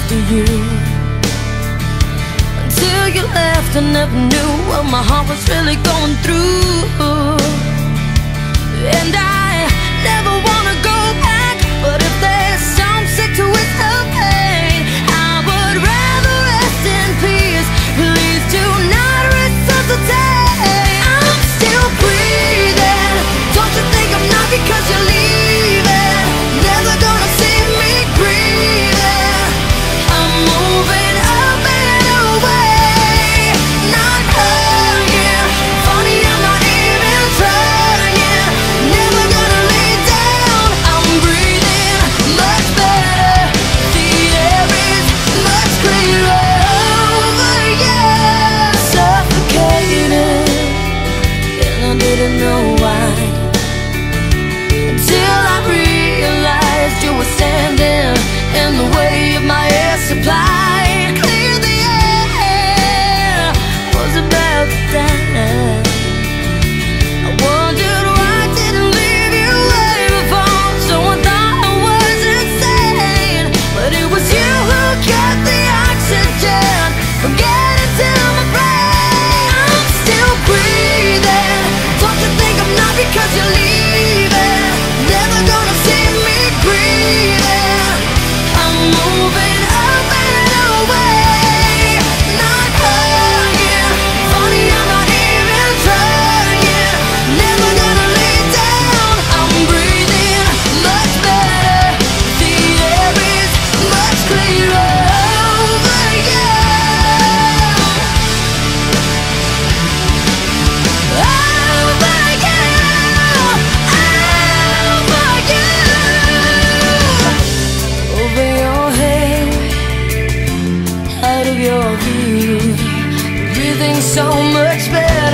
after you. Until you left, I never knew what my heart was really going through. And I never wanna go back, but if there's some sick twisted pain, I would rather rest in peace. Please do not resuscitate. I'm still breathing. Don't you think I'm not because you're leaving? Never gonna see me breathing. I'm moving up and away, not hurting. Funny, I'm not even trying. Never gonna lay down. I'm breathing much better. The air is much clearer over you. Suffocating, and I didn't know why, until I realized you were standing in the way of my air supply. Clear the air, was about to die. I wondered why I didn't leave you way before, so I thought I was insane. But it was you who kept the oxygen from getting to my brain. I'm still breathing. Don't you think I'm not because you're leaving? Never gonna see me breathing. I'm moving up and away, not hurting. Funny, I'm not even trying. Never gonna lay down. I'm breathing much better. The air is much clearer over you. Over you. Over your head, out of your view, breathing so much better.